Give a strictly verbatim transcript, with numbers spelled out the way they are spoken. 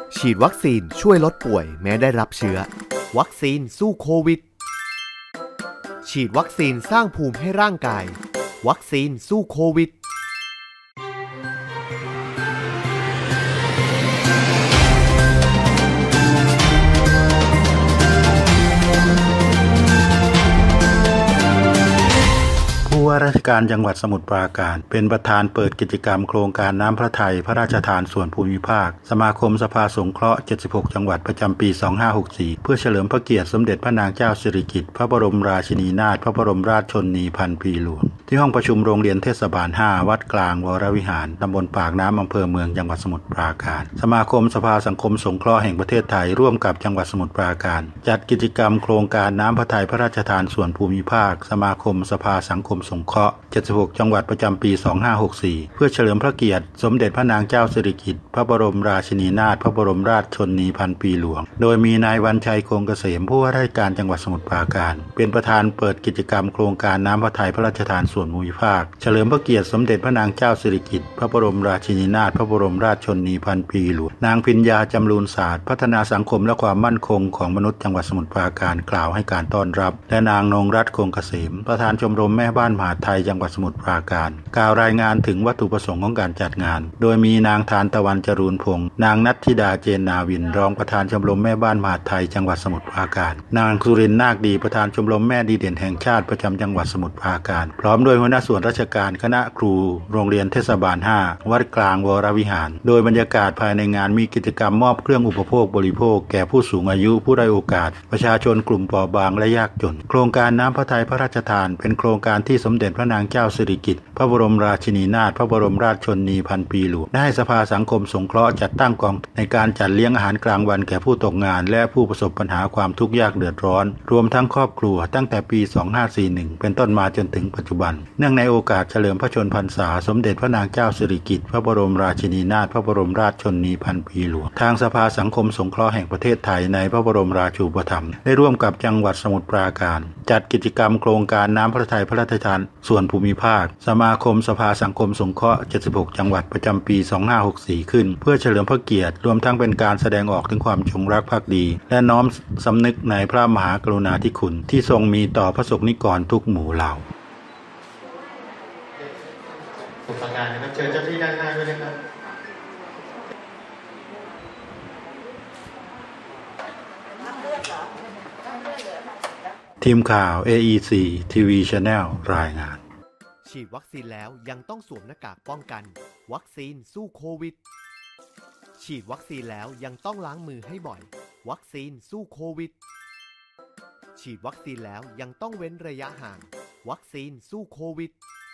ฉีดวัคซีนช่วยลดป่วยแม้ได้รับเชื้อวัคซีนสู้โควิดฉีดวัคซีนสร้างภูมิให้ร่างกายวัคซีนสู้โควิดผู้ว่าราชการจังหวัดสมุทรปราการเป็นประธานเปิดกิจกรรมโครงการน้ำพระทัยพระราชทานส่วนภูมิภาคสมาคมสภาสงเคราะห์เจ็ดสิบหกจังหวัดประจำปีสองพันห้าร้อยหกสิบสี่เพื่อเฉลิมพระเกียรติสมเด็จพระนางเจ้าสิริกิติ์พระบรมราชินีนาถพระบรมราชชนนีพันปีหลวงที่ห้องประชุมโรงเรียนเทศบาลห้าวัดกลางวรวิหารตำบลปากน้ำอำเภอเมืองจังหวัดสมุทรปราการสมาคมสภาสังคมสงเคราะห์แห่งประเทศไทยร่วมกับจังหวัดสมุทรปราการจัดกิจกรรมโครงการน้ำพระทัยพระราชทานส่วนภูมิภาคสมาคมสภาสังคมสงเคราะห์เจ็ดสิบหกจังหวัดประจำปีสองพันห้าร้อยหกสิบสี่เพื่อเฉลิมพระเกียรติสมเด็จพระนางเจ้าสิริกิติ์พระบรมราชินีนาถพระบรมราชชนนีพันปีหลวงโดยมีนายวันชัยคงเกษมผู้ว่าราชการจังหวัดสมุทรปราการเป็นประธานเปิดกิจกรรมโครงการน้ำพระทัยพระราชทานส่วนภูมิภาคเฉลิมพระเกียรติสมเด็จพระนางเจ้าสิริกิติ์พระบรมราชินีนาถพระบรมราชชนนีพันปีหลวงนางพิญญาจำรูนศาสตร์พัฒนาสังคมและความมั่นคงของมนุษย์จังหวัดสมุทรปราการกล่าวให้การต้อนรับและนางนงรัตน์คงเกษมประธานชมรมแม่บ้านมหาดไทยจังหวัดสมุทรปราการกล่าวรายงานถึงวัตถุประสงค์ของการจัดงานโดยมีนางทานตะวันจรูนพงษ์นางนัทธิดาเจนนาวินรองประธานชมรมแม่บ้านมหาดไทยจังหวัดสมุทรปราการนางสุรินทร์นาคดีประธานชมรมแม่ดีเด่นแห่งชาติประจำจังหวัดสมุทรปราการพร้อมด้วยหัวหน้าส่วนราชการคณะครูโรงเรียนเทศบาลห้าวัดกลางวรวิหารโดยบรรยากาศภายในงานมีกิจกรรมมอบเครื่องอุปโภคบริโภคแก่ผู้สูงอายุผู้ด้อยโอกาสประชาชนกลุ่มเปราะบางและยากจนโครงการน้ำพระทัยพระราชทานเป็นโครงการที่สมเด็จพระนางเจ้าสิริกิติ์พระบรมราชินีนาถพระบรมราชชนนีพันปีหลวงได้สภาสังคมสงเคราะห์จัดตั้งกองในการจัดเลี้ยงอาหารกลางวันแก่ผู้ตกงานและผู้ประสบปัญหาความทุกข์ยากเดือดร้อนรวมทั้งครอบครัวตั้งแต่ปีสองพันห้าร้อยสี่สิบเอ็ดเป็นต้นมาจนถึงปัจจุบันเนื่องในโอกาสเฉลิมพระชนมพรรษาสมเด็จพระนางเจ้าสิริกิติ์พระบรมราชินีนาถพระบรมราชชนนีพันปีหลวงทางสภาสังคมสงเคราะห์แห่งประเทศไทยในพระบรมราชูปถัมภ์ได้ร่วมกับจังหวัดสมุทรปราการจัดกิจกรรมโครงการน้ำพระทัยพระราชทานส่วนภูมิภาคสมาคมสภาสังคมสงเคราะห์เจ็ดสิบหกจังหวัดประจำปีสองพันห้าร้อยหกสิบสี่ขึ้นเพื่อเฉลิมพระเกียรติรวมทั้งเป็นการแสดงออกถึงความจงรักภักดีและน้อมสำนึกในพระมหากรุณาธิคุณที่ทรงมีต่อพระสงฆ์นิกรทุกหมู่เหล่าสุภาการนะครับเชิญเจ้าที่ด้านหน้าด้วยนะครับทีมข่าว เอ อี ซี ที วี Channel รายงานฉีดวัคซีนแล้วยังต้องสวมหน้ากากป้องกันวัคซีนสู้โควิดฉีดวัคซีนแล้วยังต้องล้างมือให้บ่อยวัคซีนสู้โควิดฉีดวัคซีนแล้วยังต้องเว้นระยะห่างวัคซีนสู้โควิด